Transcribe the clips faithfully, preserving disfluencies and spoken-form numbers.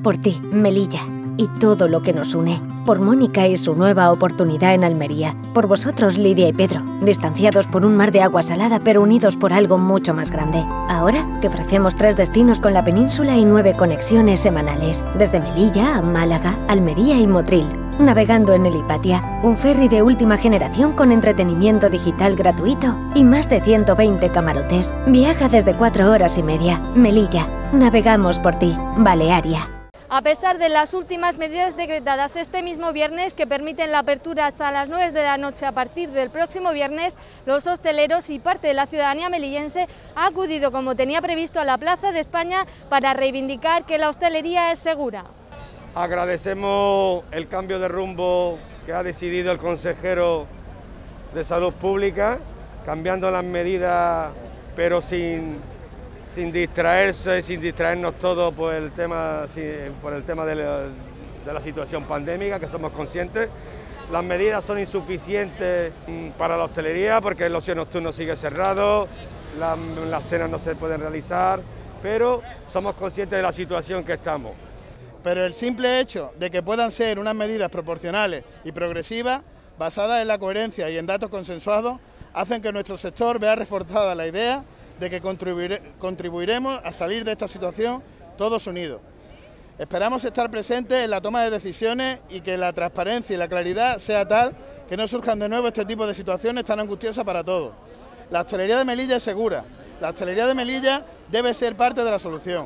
Por ti, Melilla, y todo lo que nos une. Por Mónica y su nueva oportunidad en Almería. Por vosotros, Lidia y Pedro, distanciados por un mar de agua salada pero unidos por algo mucho más grande. Ahora te ofrecemos tres destinos con la península y nueve conexiones semanales, desde Melilla a Málaga, Almería y Motril. Navegando en el Hipatia, un ferry de última generación con entretenimiento digital gratuito y más de ciento veinte camarotes. Viaja desde cuatro horas y media. Melilla, navegamos por ti. Balearia. A pesar de las últimas medidas decretadas este mismo viernes que permiten la apertura hasta las nueve de la noche a partir del próximo viernes, los hosteleros y parte de la ciudadanía melillense ha acudido como tenía previsto a la Plaza de España para reivindicar que la hostelería es segura. Agradecemos el cambio de rumbo que ha decidido el consejero de Salud Pública, cambiando las medidas pero sin... sin distraerse, sin distraernos todos por el tema, por el tema de la, de la situación pandémica, que somos conscientes. Las medidas son insuficientes para la hostelería porque el ocio nocturno sigue cerrado, las, las cenas no se pueden realizar, pero somos conscientes de la situación que estamos. Pero el simple hecho de que puedan ser unas medidas proporcionales y progresivas, basadas en la coherencia y en datos consensuados, hacen que nuestro sector vea reforzada la idea de que contribuire, contribuiremos a salir de esta situación todos unidos. Esperamos estar presentes en la toma de decisiones y que la transparencia y la claridad sea tal que no surjan de nuevo este tipo de situaciones tan angustiosas para todos. La hostelería de Melilla es segura. La hostelería de Melilla debe ser parte de la solución.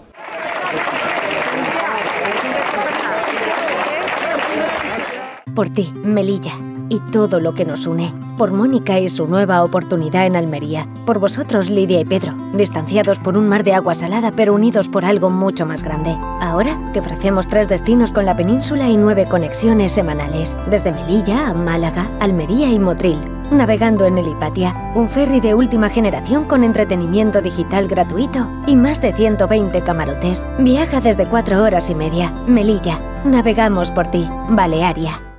Por ti, Melilla, y todo lo que nos une. Por Mónica y su nueva oportunidad en Almería. Por vosotros, Lidia y Pedro, distanciados por un mar de agua salada pero unidos por algo mucho más grande. Ahora te ofrecemos tres destinos con la península y nueve conexiones semanales, desde Melilla a Málaga, Almería y Motril. Navegando en el Hipatia, un ferry de última generación con entretenimiento digital gratuito y más de ciento veinte camarotes. Viaja desde cuatro horas y media. Melilla, navegamos por ti. Balearia.